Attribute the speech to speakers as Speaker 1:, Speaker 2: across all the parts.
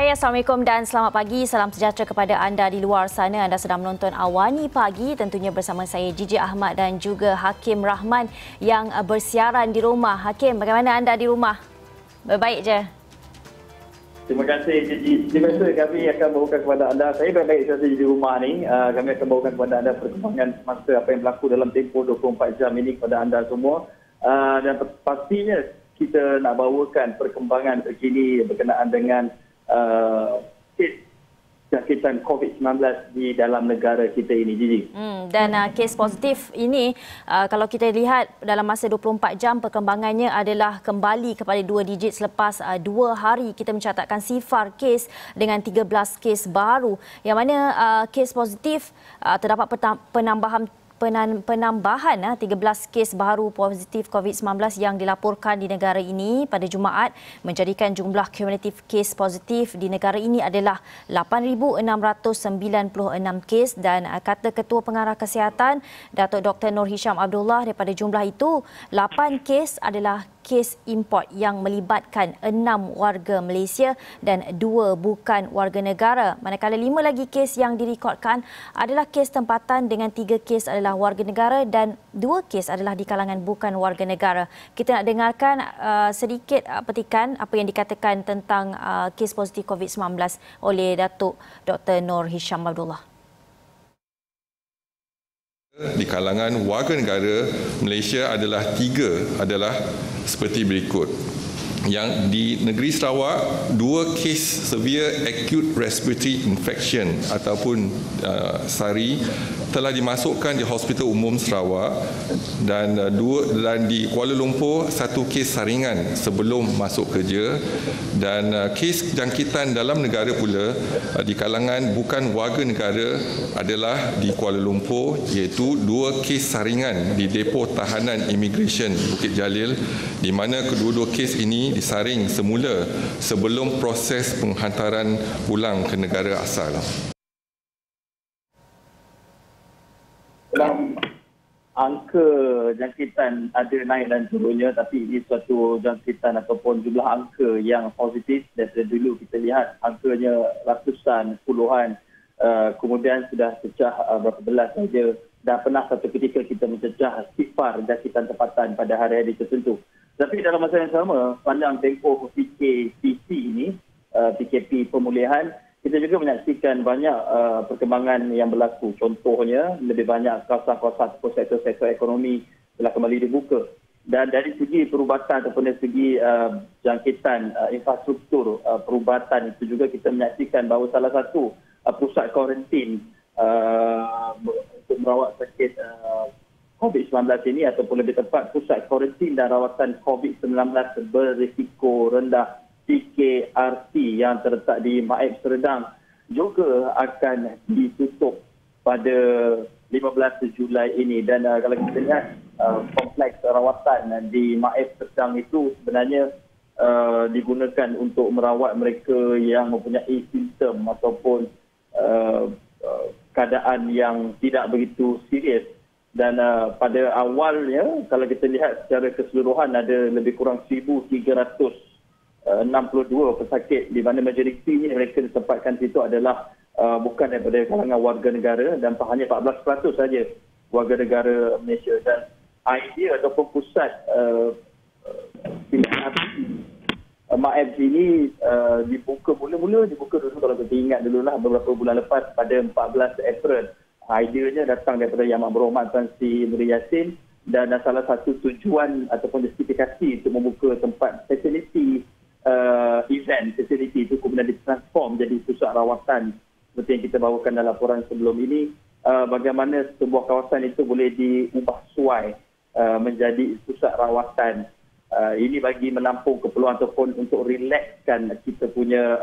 Speaker 1: Hai, Assalamualaikum dan selamat pagi. Salam sejahtera kepada anda di luar sana. Anda sedang menonton Awani Pagi, tentunya bersama saya Gigi Ahmad dan juga Hakim Rahman yang bersiaran di rumah. Hakim, bagaimana anda di rumah? Baik je?
Speaker 2: Terima kasih, Gigi. Terima kasih kami akan bawakan kepada anda. Saya baik-baik saja di rumah ni. Kami akan bawakan kepada anda perkembangan semasa apa yang berlaku dalam tempoh 24 jam ini kepada anda semua. Dan pastinya kita nak bawakan perkembangan terkini berkenaan dengan kes jangkitan COVID-19 di dalam negara kita ini, Gigi.
Speaker 1: Dan kes positif ini, kalau kita lihat dalam masa 24 jam, perkembangannya adalah kembali kepada 2 digit selepas 2 hari kita mencatatkan sifar kes dengan 13 kes baru. Yang mana kes positif terdapat penambahan 13 kes baru positif COVID-19 yang dilaporkan di negara ini pada Jumaat, menjadikan jumlah kumulatif kes positif di negara ini adalah 8,696 kes. Dan kata Ketua Pengarah Kesihatan Datuk Dr. Nur Hisham Abdullah, daripada jumlah itu 8 kes adalah kes import yang melibatkan 6 warga Malaysia dan 2 bukan warga negara. Manakala 5 lagi kes yang direkodkan adalah kes tempatan dengan 3 kes adalah warga negara dan 2 kes adalah di kalangan bukan warga negara. Kita nak dengarkan sedikit petikan apa yang dikatakan tentang kes positif COVID-19 oleh Datuk Dr. Nur Hisham Abdullah.
Speaker 3: Di kalangan warga negara Malaysia adalah 3 adalah seperti berikut. Yang di negeri Sarawak, 2 kes severe acute respiratory infection ataupun SARI telah dimasukkan di Hospital Umum Sarawak, dan di Kuala Lumpur 1 kes saringan sebelum masuk kerja, dan kes jangkitan dalam negara pula di kalangan bukan warga negara adalah di Kuala Lumpur, iaitu 2 kes saringan di depo tahanan Immigration Bukit Jalil, di mana kedua-dua kes ini disaring semula sebelum proses penghantaran pulang ke negara asal.
Speaker 2: Dalam angka jangkitan ada naik dan turunnya, tapi ini suatu jangkitan ataupun jumlah angka yang positif. Dari dulu kita lihat angkanya ratusan, puluhan, kemudian sudah pecah berapa belas saja, dan pernah satu ketika kita mencecah sifar jangkitan tempatan pada hari-hari tertentu. Tapi dalam masa yang sama, pandang tempoh PKPC ini, PKP pemulihan, kita juga menyaksikan banyak perkembangan yang berlaku. Contohnya, lebih banyak kawasan-kawasan ataupun sektor-sektor ekonomi telah kembali dibuka. Dan dari segi perubatan ataupun dari segi jangkitan infrastruktur perubatan itu juga kita menyaksikan bahawa salah satu pusat kuarantin untuk merawat sakit COVID-19 ini, ataupun lebih tepat pusat kuarantin dan rawatan COVID-19 berisiko rendah PKRT yang terletak di Maib Serdang juga akan ditutup pada 15 Julai ini. Dan kalau kita lihat kompleks rawatan di Maib Serdang itu sebenarnya digunakan untuk merawat mereka yang mempunyai simptom ataupun keadaan yang tidak begitu serius. Dan pada awalnya, kalau kita lihat secara keseluruhan, ada lebih kurang 1,362 pesakit, di mana majoritinya mereka ditempatkan situ adalah bukan daripada kalangan warga negara, dan hanya 14% saja warga negara Malaysia. Dan idea ataupun pusat pilihan Maib ini dibuka mula-mula dulu, kalau kita ingat dululah beberapa bulan lepas pada 14 April. Ideanya datang daripada Yang Amat Berhormat Tan Sri Nur Yassin, dan salah satu tujuan ataupun justifikasi untuk membuka tempat fasiliti event facility itu kemudian ditransform jadi pusat rawatan seperti yang kita bawakan dalam laporan sebelum ini. Bagaimana sebuah kawasan itu boleh diubah suai menjadi pusat rawatan. Ini bagi menampung keperluan ataupun untuk relaxkan kita punya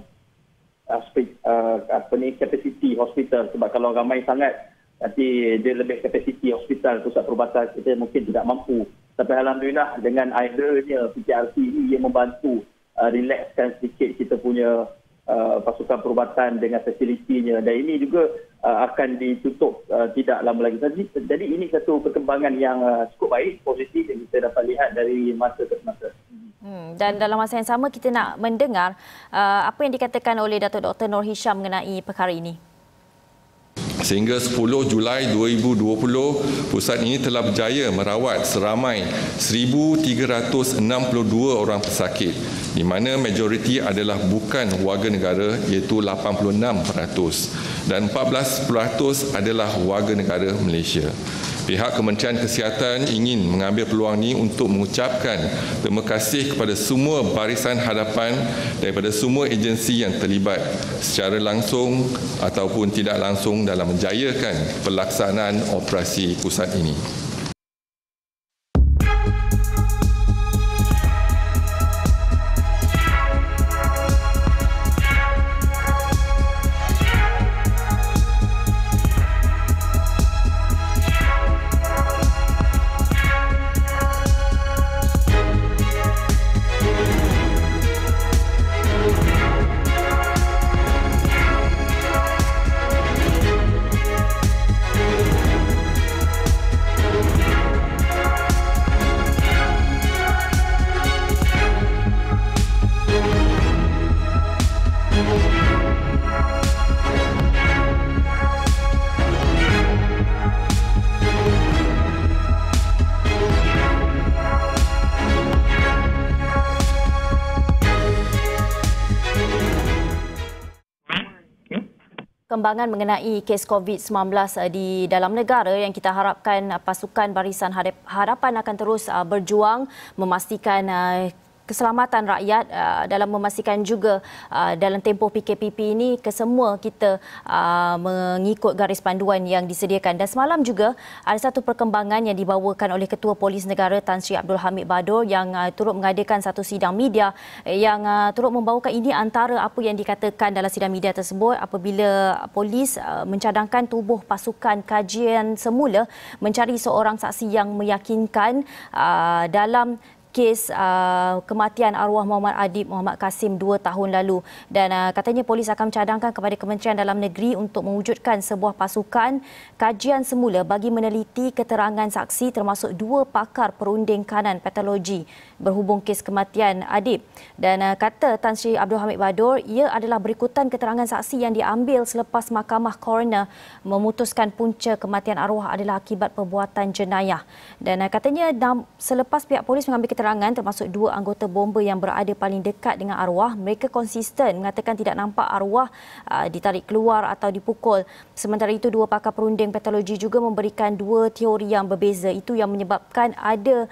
Speaker 2: kapasiti hospital. Sebab kalau ramai sangat, nanti dia lebih kapasiti hospital, pusat perubatan kita mungkin tidak mampu. Tapi alhamdulillah dengan adanya PKRT ini yang membantu relaxkan sedikit kita punya pasukan perubatan dengan fasilitinya, dan ini juga akan ditutup tidak lama lagi. Jadi ini satu perkembangan yang cukup baik, positif yang kita dapat lihat dari masa ke masa.
Speaker 1: Dan dalam masa yang sama kita nak mendengar apa yang dikatakan oleh Datuk Dr. Noor Hisham mengenai perkara ini.
Speaker 3: Sehingga 10 Julai 2020, pusat ini telah berjaya merawat seramai 1,362 orang pesakit, di mana majoriti adalah bukan warga negara iaitu 86% dan 14% adalah warga negara Malaysia. Pihak Kementerian Kesihatan ingin mengambil peluang ini untuk mengucapkan terima kasih kepada semua barisan hadapan daripada semua agensi yang terlibat secara langsung ataupun tidak langsung dalam menjayakan pelaksanaan operasi pusat ini.
Speaker 1: Perkembangan mengenai kes COVID-19 di dalam negara yang kita harapkan pasukan Barisan Hadapan akan terus berjuang memastikan keselamatan rakyat dalam memastikan juga dalam tempoh PKPP ini kesemua kita mengikut garis panduan yang disediakan. Dan semalam juga ada satu perkembangan yang dibawakan oleh Ketua Polis Negara Tan Sri Abdul Hamid Badur yang turut mengadakan satu sidang media yang turut membawakan ini antara apa yang dikatakan dalam sidang media tersebut apabila polis mencadangkan tubuh pasukan kajian semula mencari seorang saksi yang meyakinkan dalam kes kematian arwah Muhammad Adib Muhammad Kasim 2 tahun lalu. Dan katanya polis akan mencadangkan kepada Kementerian Dalam Negeri untuk mewujudkan sebuah pasukan kajian semula bagi meneliti keterangan saksi termasuk 2 pakar perunding kanan patologi berhubung kes kematian Adib. Dan kata Tan Sri Abdul Hamid Badur, ia adalah berikutan keterangan saksi yang diambil selepas Mahkamah Coroner memutuskan punca kematian arwah adalah akibat perbuatan jenayah. Dan katanya selepas pihak polis mengambil keterangan termasuk 2 anggota bomba yang berada paling dekat dengan arwah, mereka konsisten mengatakan tidak nampak arwah ditarik keluar atau dipukul. Sementara itu 2 pakar perunding patologi juga memberikan 2 teori yang berbeza. Itu yang menyebabkan ada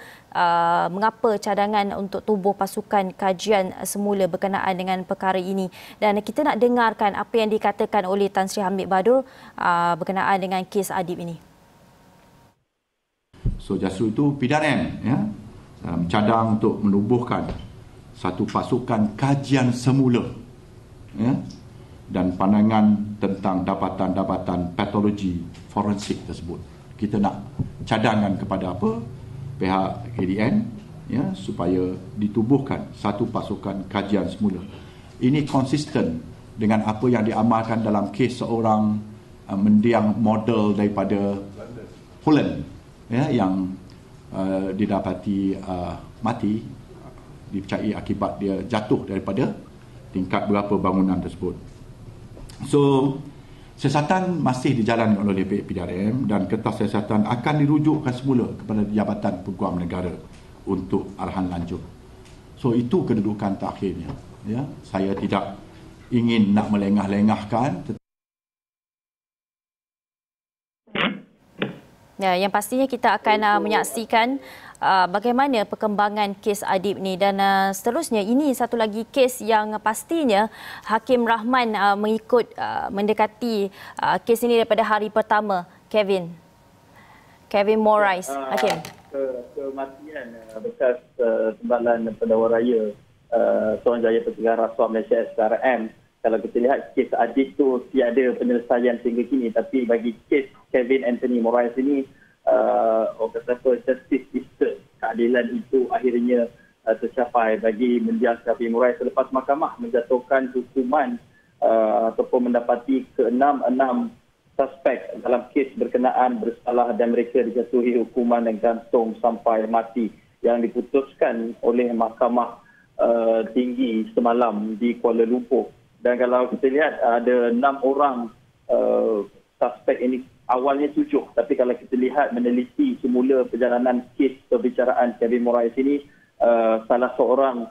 Speaker 1: mengapa cadangan untuk tubuh pasukan kajian semula berkenaan dengan perkara ini. Dan kita nak dengarkan apa yang dikatakan oleh Tan Sri Hamid Badur berkenaan dengan kes Adib ini.
Speaker 4: So justru itu PDRM mencadang untuk menubuhkan satu pasukan kajian semula dan pandangan tentang dapatan-dapatan patologi forensik tersebut. Kita nak cadangkan kepada pihak KDN supaya ditubuhkan satu pasukan kajian semula. Ini konsisten dengan apa yang diamalkan dalam kes seorang mendiang model daripada Holland yang didapati mati dipercayai akibat dia jatuh daripada tingkat berapa bangunan tersebut. So siasatan masih dijalankan oleh PDRM dan kertas siasatan akan dirujukkan semula kepada Jabatan Peguam Negara untuk arahan lanjut. So itu kedudukan terakhirnya. Saya tidak ingin nak melengah-lengahkan.
Speaker 1: Ya, yang pastinya kita akan menyaksikan bagaimana perkembangan kes Adib ni dan seterusnya ini satu lagi kes yang pastinya Hakim Rahman mengikut mendekati kes ini daripada hari pertama. Kevin Morais, Hakim.
Speaker 2: Kematian bekas Timbalan Pendakwa Raya Suruhanjaya Pencegahan Rasuah Malaysia SPRM. Kalau kita lihat kes Adib tu tiada penyelesaian sehingga kini, tapi bagi kes Kevin Anthony Morais ini justice is served, keadilan itu akhirnya tercapai bagi mendiang Kevin Morais selepas mahkamah menjatuhkan hukuman ataupun mendapati ke-6 suspek dalam kes berkenaan bersalah dan mereka dijatuhi hukuman gantung sampai mati. yang diputuskan oleh Mahkamah Tinggi semalam di Kuala Lumpur. Dan kalau kita lihat ada 6 orang suspek ini, awalnya 7, tapi kalau kita lihat meneliti semula perjalanan kes perbicaraan Kevin Moraes ini, salah seorang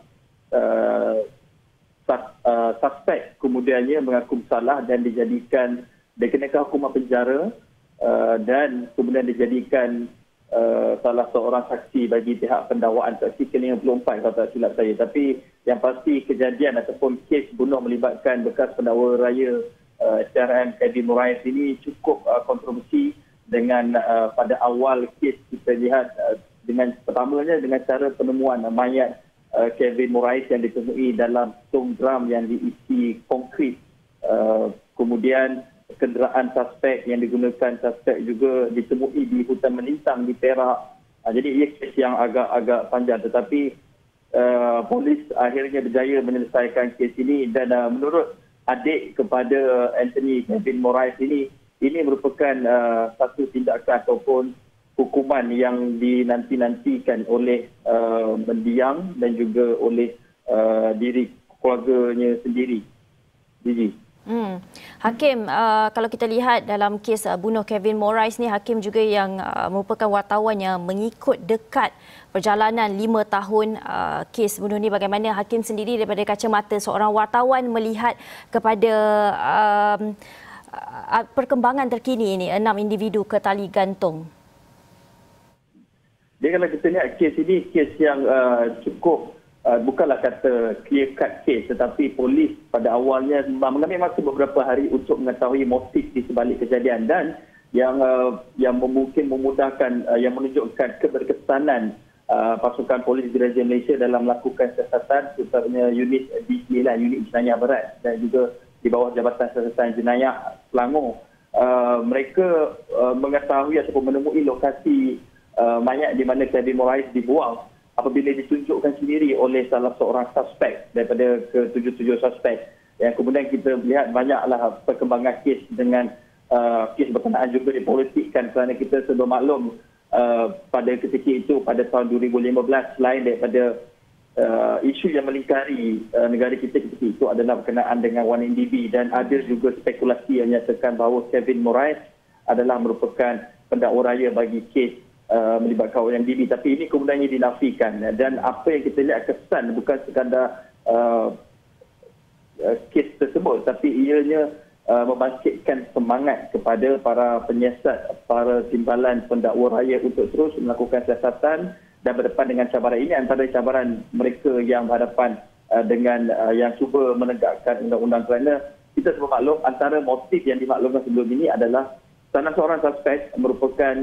Speaker 2: suspek kemudiannya mengaku bersalah dan dikenakan hukuman penjara dan kemudian dijadikan salah seorang saksi bagi pihak pendakwaan, saksi ke-54 kalau tak silap saya. Tapi yang pasti kejadian ataupun kes bunuh melibatkan bekas pendakwa raya SPRM Kevin Moraes ini cukup kontroversi dengan pada awal kes kita lihat pertamanya dengan cara penemuan mayat Kevin Moraes yang ditemui dalam tong drum yang diisi konkrit. Kemudian kenderaan suspek yang digunakan suspek juga ditemui di hutan melintang di Perak. Jadi ia kes yang agak panjang, tetapi polis akhirnya berjaya menyelesaikan kes ini. Dan menurut adik kepada Anthony Kevin Moraes ini merupakan satu tindakan ataupun hukuman yang dinanti-nantikan oleh mendiang dan juga oleh diri keluarganya sendiri. Gigi.
Speaker 1: Hakim, kalau kita lihat dalam kes bunuh Kevin Moraes ni, Hakim juga yang merupakan wartawan yang mengikut dekat perjalanan 5 tahun kes bunuh ni. Bagaimana Hakim sendiri daripada kacamata seorang wartawan melihat kepada perkembangan terkini ini 6 individu ke tali gantung?
Speaker 2: Jadi kalau kita lihat kes ini, kes yang cukup bukanlah kata clear cut case, tetapi polis pada awalnya mengambil masa beberapa hari untuk mengetahui motif di sebalik kejadian, dan yang mungkin memudahkan, yang menunjukkan keberkesanan pasukan polis Diraja Malaysia dalam melakukan siasatan, terutamanya unit D9, unit jenayah berat, dan juga di bawah Jabatan Siasatan Jenayah Selangor. Mereka mengetahui ataupun menemui lokasi mayat di mana Kevin Moraes dibuang apabila ditunjukkan sendiri oleh salah seorang suspek daripada ke-77 suspek. Yang kemudian kita lihat banyaklah perkembangan kes dengan kes berkenaan juga dipolitikkan, kerana kita sudah maklum pada ketika itu pada tahun 2015, selain daripada isu yang melingkari negara kita ketika itu adalah berkenaan dengan 1MDB, dan ada juga spekulasi yang menyatakan bahawa Kevin Moraes adalah merupakan pendakwa raya bagi kes melibatkan 1MDB, tapi ini kemudiannya dinafikan. Dan apa yang kita lihat kesan bukan sekadar kes tersebut, tapi ianya membangkitkan semangat kepada para penyiasat, para timbalan pendakwa raya untuk terus melakukan siasatan dan berdepan dengan cabaran ini. Antara cabaran mereka yang berhadapan dengan yang cuba menegakkan undang-undang, kerana kita semua maklum antara motif yang dimaklumkan sebelum ini adalah salah seorang suspek merupakan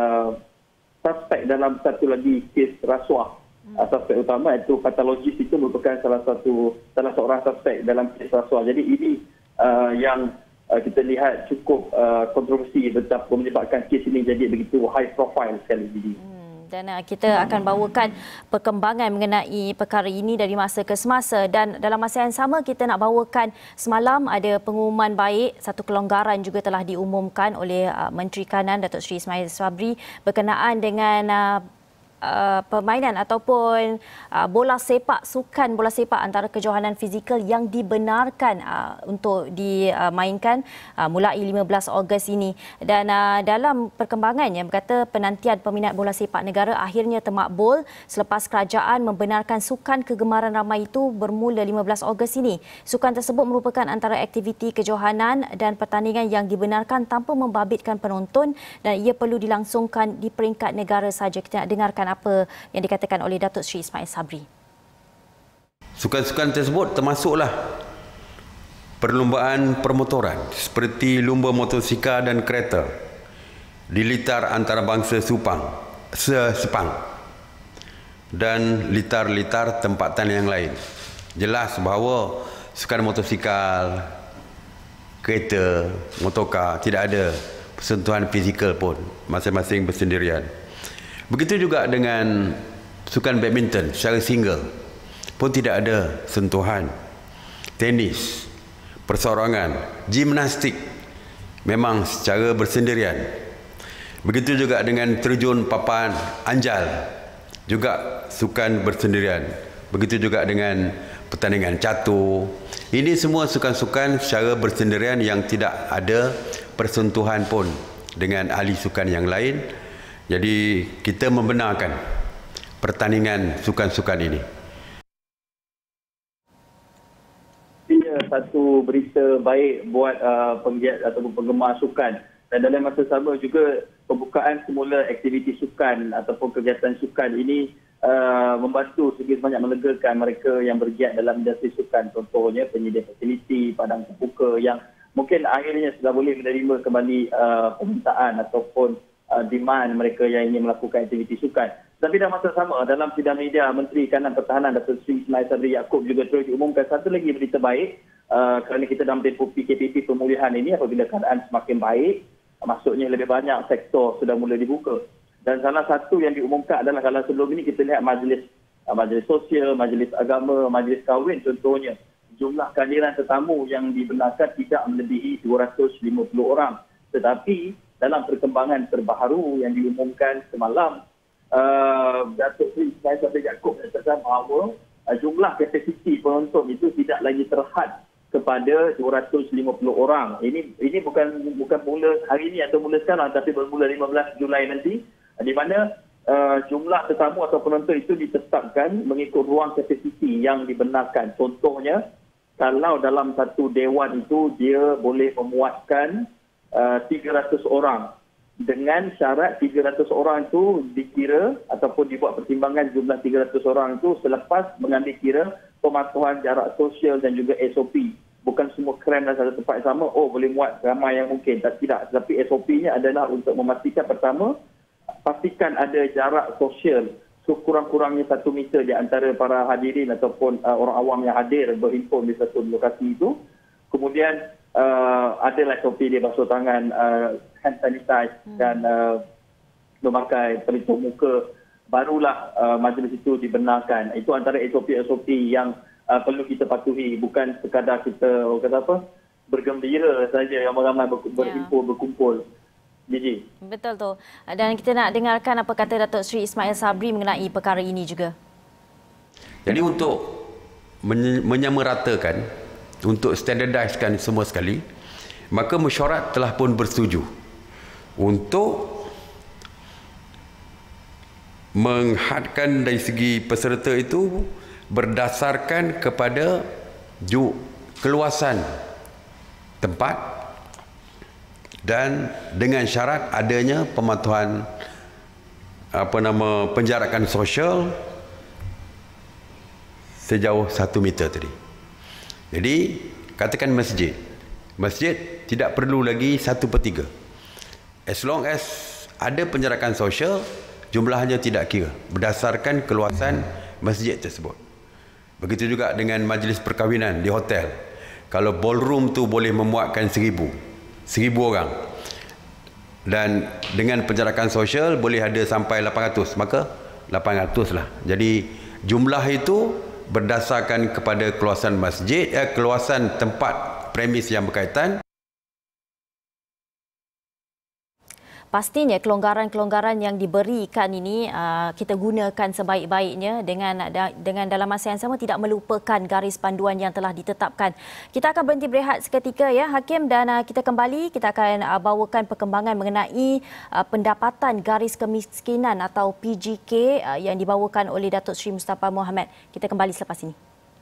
Speaker 2: suspek dalam satu lagi kes rasuah. Suspek utama iaitu patologis itu merupakan salah seorang suspek dalam kes rasuah. Jadi ini yang kita lihat cukup kontroversi betapa menyebabkan kes ini jadi begitu high profile sekali ini.
Speaker 1: Dan kita akan bawakan perkembangan mengenai perkara ini dari masa ke semasa. Dan dalam masa yang sama, kita nak bawakan semalam ada pengumuman baik, satu kelonggaran juga telah diumumkan oleh Menteri Kanan Datuk Seri Ismail Sabri berkenaan dengan permainan ataupun bola sepak, sukan bola sepak antara kejohanan fizikal yang dibenarkan untuk dimainkan mulai 15 Ogos ini. Dan dalam perkembangannya berkata penantian peminat bola sepak negara akhirnya termakbul selepas kerajaan membenarkan sukan kegemaran ramai itu bermula 15 Ogos ini. Sukan tersebut merupakan antara aktiviti kejohanan dan pertandingan yang dibenarkan tanpa membabitkan penonton, dan ia perlu dilangsungkan di peringkat negara sahaja. Kita nak dengarkan apa yang dikatakan oleh Datuk Seri Ismail Sabri.
Speaker 5: Sukan-sukan tersebut termasuklah perlumbaan permotoran seperti lumba motosikal dan kereta di litar antarabangsa Sepang dan litar-litar tempatan yang lain. Jelas bahawa sukan motosikal, kereta, motorkar tidak ada sentuhan fizikal pun, masing-masing bersendirian. Begitu juga dengan sukan badminton secara single pun tidak ada sentuhan. Tenis, perseorangan, gimnastik memang secara bersendirian. Begitu juga dengan terjun papan anjal juga sukan bersendirian. Begitu juga dengan pertandingan catur. Ini semua sukan-sukan secara bersendirian yang tidak ada persentuhan pun dengan ahli sukan yang lain. Jadi kita membenarkan pertandingan sukan-sukan ini.
Speaker 2: Ia satu berita baik buat penggiat ataupun penggemar sukan. Dan dalam masa sama juga pembukaan semula aktiviti sukan ataupun kegiatan sukan ini membantu sedikit banyak melegakan mereka yang bergiat dalam industri sukan. Contohnya penyedia fasiliti, padang terbuka yang mungkin akhirnya sudah boleh menerima kembali permintaan ataupun demand mereka yang ingin melakukan aktiviti sukan. Tapi dalam masa sama, dalam sidang media, Menteri Kanan Pertahanan Datuk Seri Ismail Sabri Yaakob juga terus diumumkan satu lagi berita baik kerana kita dalam tempoh PKPP pemulihan ini apabila keadaan semakin baik, maksudnya lebih banyak sektor sudah mula dibuka. Dan salah satu yang diumumkan adalah kalau sebelum ini kita lihat majlis sosial, majlis agama, majlis kahwin contohnya. Jumlah kehadiran tetamu yang dibenarkan tidak melebihi 250 orang. Tetapi dalam perkembangan terbaru yang diumumkan semalam, Datuk Seri Ismail Sabri Yaakob menyatakan bahawa jumlah kapasiti penonton itu tidak lagi terhad kepada 250 orang. Ini bukan mula hari ini atau mula sekarang, tapi bermula 15 Julai nanti, di mana jumlah tetamu atau penonton itu ditetapkan mengikut ruang kapasiti yang dibenarkan. Contohnya, kalau dalam satu dewan itu dia boleh memuatkan 300 orang. Dengan syarat 300 orang itu dikira ataupun dibuat pertimbangan jumlah 300 orang itu selepas mengambil kira pematuhan jarak sosial dan juga SOP. Bukan semua kram dalam satu tempat sama, boleh muat ramai yang mungkin. Tidak. Tapi SOP-nya adalah untuk memastikan pertama, pastikan ada jarak sosial sekurang-kurangnya 1 meter di antara para hadirin ataupun orang awam yang hadir berhimpun di satu lokasi itu. Kemudian adalah SOP dia basuh tangan, hand sanitize dan memakai pelitup muka, barulah majlis itu dibenarkan. Itu antara SOP-SOP yang perlu kita patuhi, bukan sekadar kita bergembira saja yang ramai berkumpul. Biji. Betul
Speaker 1: tu. Dan kita nak dengarkan apa kata Datuk Seri Ismail Sabri mengenai perkara ini juga.
Speaker 5: Jadi untuk menyamaratakan, untuk standardiskan semua sekali, maka mesyuarat telah pun bersetuju untuk menghadkan dari segi peserta itu berdasarkan kepada keluasan tempat dan dengan syarat adanya pematuhan penjarakan sosial sejauh 1 meter tadi. Jadi katakan masjid tidak perlu lagi 1/3. As long as ada penjarakan sosial, jumlahnya tidak kira berdasarkan keluasan masjid tersebut. Begitu juga dengan majlis perkahwinan di hotel. Kalau ballroom tu boleh memuatkan 1,000 orang, dan dengan penjarakan sosial boleh ada sampai 800, maka 800 lah. Jadi jumlah itu berdasarkan kepada keluasan masjid, keluasan tempat premis yang berkaitan.
Speaker 1: Pastinya kelonggaran-kelonggaran yang diberikan ini kita gunakan sebaik-baiknya dengan dalam masa yang sama tidak melupakan garis panduan yang telah ditetapkan. Kita akan berhenti berehat seketika ya Hakim, dan kita kembali, kita akan bawakan perkembangan mengenai pendapatan garis kemiskinan atau PGK yang dibawakan oleh Datuk Seri Mustafa Mohamed. Kita kembali selepas ini.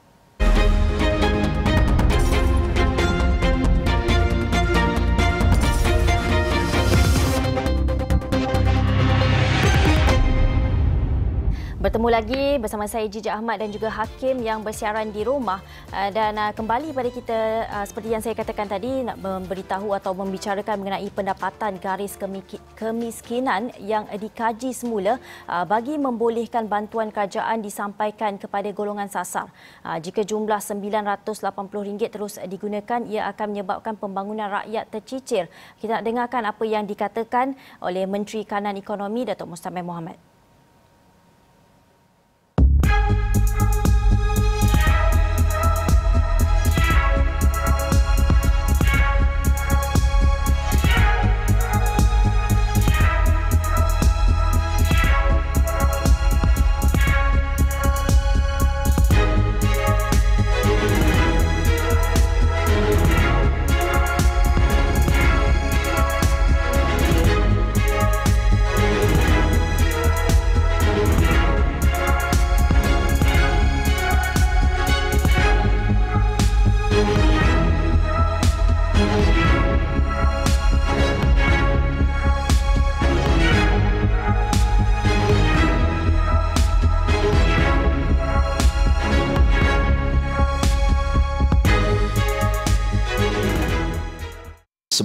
Speaker 1: Bertemu lagi bersama saya Jijak Ahmad dan juga Hakim yang bersiaran di rumah, dan kembali pada kita seperti yang saya katakan tadi, nak memberitahu atau membicarakan mengenai pendapatan garis kemiskinan yang dikaji semula bagi membolehkan bantuan kerajaan disampaikan kepada golongan sasar. Jika jumlah RM980 terus digunakan, ia akan menyebabkan pembangunan rakyat tercicir. Kita nak dengarkan apa yang dikatakan oleh Menteri Kanan Ekonomi Datuk Mustamir Mohamed.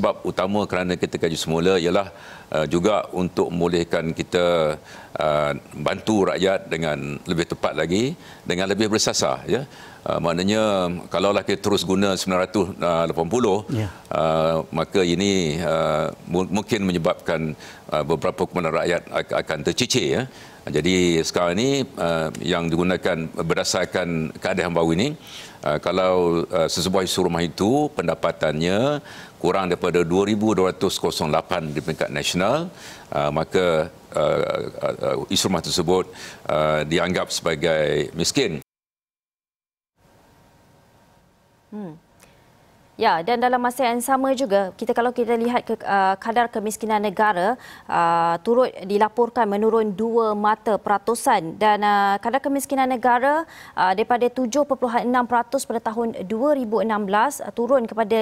Speaker 6: sebab utama kerana kita kaji semula ialah juga untuk membolehkan kita bantu rakyat dengan lebih tepat lagi, dengan lebih bersasar, ya. Maknanya kalaulah kita terus guna 980, maka ini mungkin menyebabkan beberapa komponen rakyat akan tercicir, ya. Jadi sekarang ini yang digunakan berdasarkan keadaan baru ini, kalau sesebuah isu rumah itu pendapatannya kurang daripada 2,208 di peringkat nasional, maka isu rumah tersebut dianggap sebagai miskin.
Speaker 1: Ya, dan dalam masa yang sama juga, kalau kita lihat kadar kemiskinan negara turut dilaporkan menurun 2 mata peratusan, dan kadar kemiskinan negara daripada 7.6% pada tahun 2016 turun kepada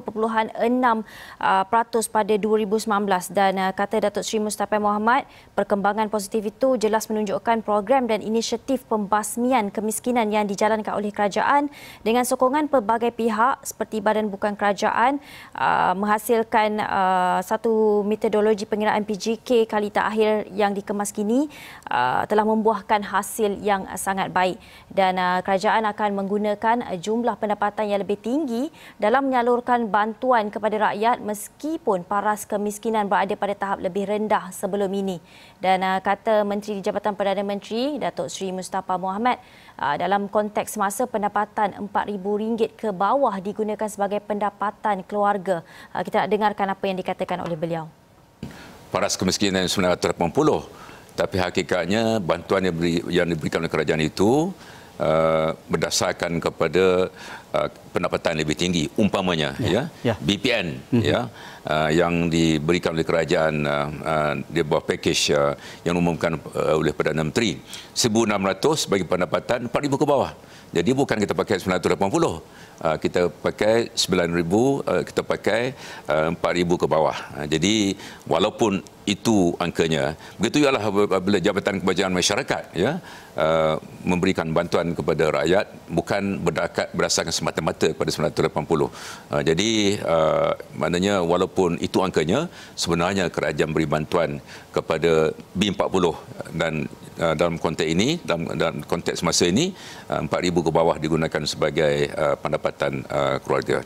Speaker 1: 5.6% pada 2019, dan kata Datuk Seri Mustapa Mohamad, perkembangan positif itu jelas menunjukkan program dan inisiatif pembasmian kemiskinan yang dijalankan oleh kerajaan dengan sokongan pelbagai pihak seperti Badan Bukan Kerajaan menghasilkan satu metodologi pengiraan PJK kali terakhir yang dikemas kini telah membuahkan hasil yang sangat baik, dan kerajaan akan menggunakan jumlah pendapatan yang lebih tinggi dalam menyalurkan bantuan kepada rakyat meskipun paras kemiskinan berada pada tahap lebih rendah sebelum ini. Dan kata Menteri di Jabatan Perdana Menteri Datuk Seri Mustapa Mohamad, dalam konteks masa pendapatan RM4,000 ke bawah digunakan sebagai pendapatan keluarga. Kita nak dengarkan apa yang dikatakan oleh beliau.
Speaker 6: Paras kemiskinan 980, tapi hakikatnya bantuan yang diberikan oleh kerajaan itu berdasarkan kepada pendapatan lebih tinggi, umpamanya BPN, yang diberikan oleh kerajaan di bawah pakej yang diumumkan oleh Perdana Menteri, 1,600 bagi pendapatan 4,000 ke bawah. Jadi bukan kita pakai 980, kita pakai 9,000, kita pakai 4,000 ke bawah. Jadi walaupun itu angkanya, begitu ialah apabila Jabatan Kebajikan Masyarakat memberikan bantuan kepada rakyat bukan berdasarkan semata-mata kepada 980. Jadi maknanya walaupun itu angkanya, sebenarnya kerajaan beri bantuan kepada B40, dan dalam konteks ini, dalam konteks masa ini, 4,000 ke bawah digunakan sebagai pendapatan keluarga.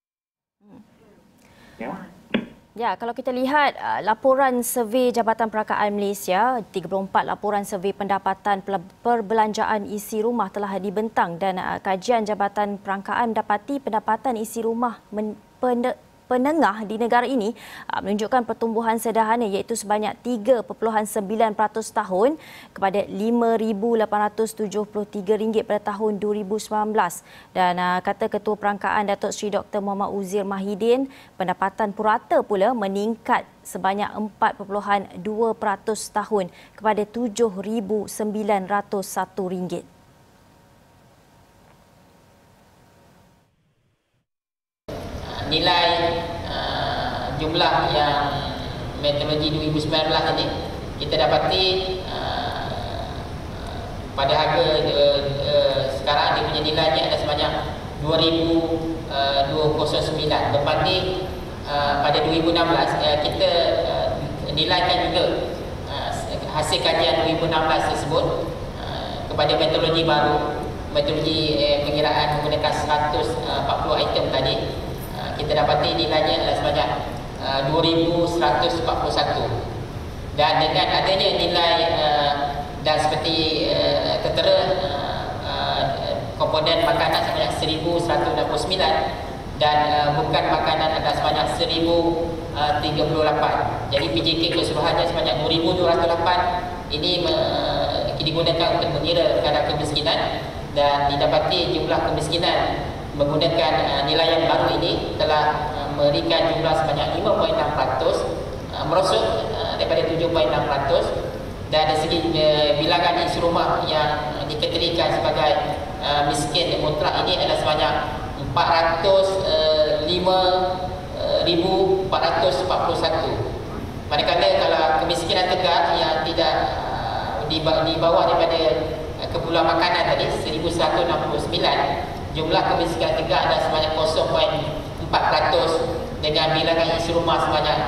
Speaker 1: Ya, kalau kita lihat laporan survey Jabatan Perakaan Malaysia, 34 laporan survey pendapatan perbelanjaan isi rumah telah dibentang, dan kajian Jabatan Perangkaan mendapati pendapatan isi rumah penengah di negara ini menunjukkan pertumbuhan sederhana iaitu sebanyak 3.9% tahun kepada RM5,873 pada tahun 2019. Dan kata Ketua Perangkaan Datuk Seri Dr. Muhammad Uzir Mahidin, pendapatan purata pula meningkat sebanyak 4.2% tahun kepada RM7,901.
Speaker 7: Nilai jumlah yang metodologi 2019 ini kita dapati pada harga sekarang dia punya nilainya ada sebanyak 2,209 berbanding pada 2016 kita nilaikan juga hasil kajian 2016 tersebut kepada metodologi baru, metodologi pengiraan menggunakan 140 item tadi. Kita dapati nilainya adalah sebanyak 2,141, dan dengan adanya nilai dan seperti tertera komponen makanan sebanyak 1,169 dan bukan makanan adalah sebanyak 1,038. Jadi PJK keseluruhannya sebanyak 2,208 ini digunakan untuk mengira kadar kemiskinan, dan didapati jumlah kemiskinan menggunakan nilai yang baru ini telah memberikan jumlah sebanyak 5.6%, merosot daripada 7.6%, dan dari segi bilangan isi rumah yang dikategorikan sebagai miskin mutlak ini adalah sebanyak 405,441. Manakala kalau kemiskinan tegar yang tidak di bawah daripada keperluan makanan tadi 1,169, jumlah kemiskinan tegar ada sebanyak 0.4%, dengan bilangan isi rumah sebanyak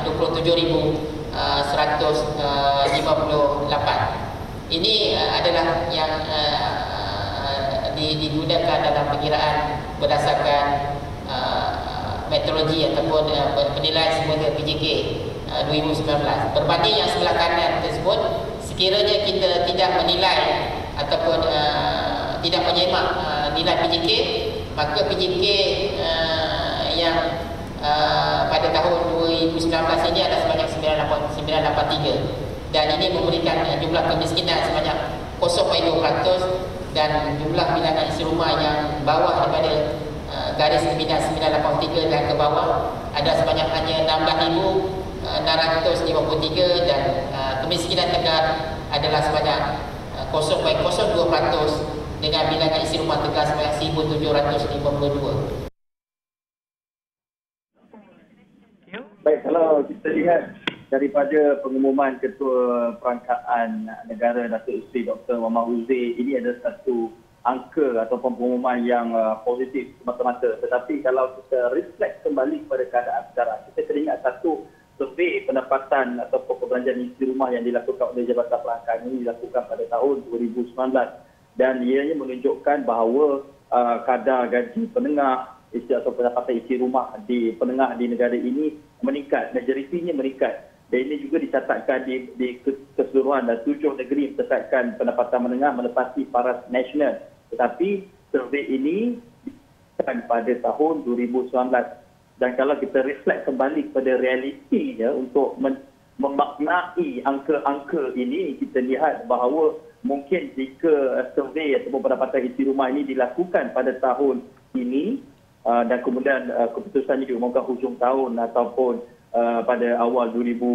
Speaker 7: 27,158. Ini adalah yang digunakan dalam perkiraan berdasarkan meteorologi ataupun penilaian semula PJK 2019. Berbanding yang sebelah kanan tersebut, sekiranya kita tidak menilai ataupun tidak menyemak nilai PJK, maka PJK yang pada tahun 2019 ini ada sebanyak 983, dan ini memberikan jumlah kemiskinan sebanyak 0.2%, dan jumlah bilangan isi rumah yang bawah daripada garis kemiskinan 983 dan ke bawah ada sebanyak hanya 16,653, dan kemiskinan tegar adalah sebanyak 0.02% dengan bilangan isi rumah tegar sebanyak 1,752.
Speaker 2: Baik, kalau kita lihat daripada pengumuman Ketua Perangkaan Negara Datuk Seri Dr. Muhammad Huzair, ini adalah satu angka ataupun pengumuman yang positif semata-mata. Tetapi kalau kita reflect kembali kepada keadaan sekarang, kita kena ingat satu survei pendapatan ataupun perbelanjaan isi rumah yang dilakukan oleh Jabatan Perangkaan ini dilakukan pada tahun 2019, dan ianya menunjukkan bahawa kadar gaji penengah atau pendapatan isi rumah di penengah di negara ini meningkat, majoritinya meningkat. Dan ini juga dicatatkan di keseluruhan, dan 7 negeri mencatatkan pendapatan menengah melepasi paras nasional. Tetapi survei ini dilakukan pada tahun 2019. Dan kalau kita reflect kembali kepada realitinya untuk memaknai angka-angka ini, kita lihat bahawa mungkin jika survei ataupun pendapatan isi rumah ini dilakukan pada tahun ini, dan kemudian keputusannya diumumkan hujung tahun ataupun pada awal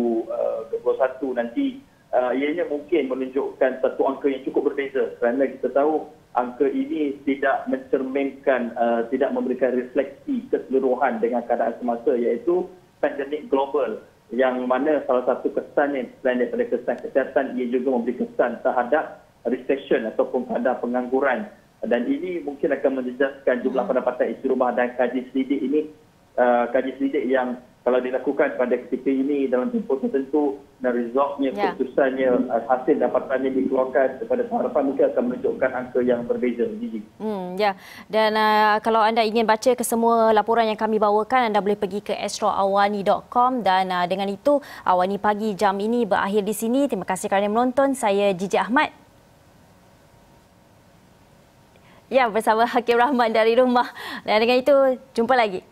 Speaker 2: 2021 nanti, ianya mungkin menunjukkan satu angka yang cukup berbeza, kerana kita tahu angka ini tidak mencerminkan, tidak memberikan refleksi keseluruhan dengan keadaan semasa, iaitu pandemik global, yang mana salah satu kesannya selain daripada kesan kesihatan, ia juga memberi kesan terhadap recession ataupun kadar pengangguran. Dan ini mungkin akan menjejaskan jumlah pendapatan isi rumah, dan kaji selidik ini, kaji selidik yang kalau dilakukan pada ketika ini dalam tempoh tertentu, dan resultnya, keputusannya, hasil dapatannya dikeluarkan kepada harapan, mungkin akan menunjukkan angka yang berbeza. Gigi.
Speaker 1: Ya. Dan kalau anda ingin baca kesemua laporan yang kami bawakan, anda boleh pergi ke astroawani.com, dan dengan itu Awani Pagi jam ini berakhir di sini. Terima kasih kerana menonton. Saya Gigi Ahmad. Ya, bersama Hakim Rahman dari rumah. Dan dengan itu, jumpa lagi.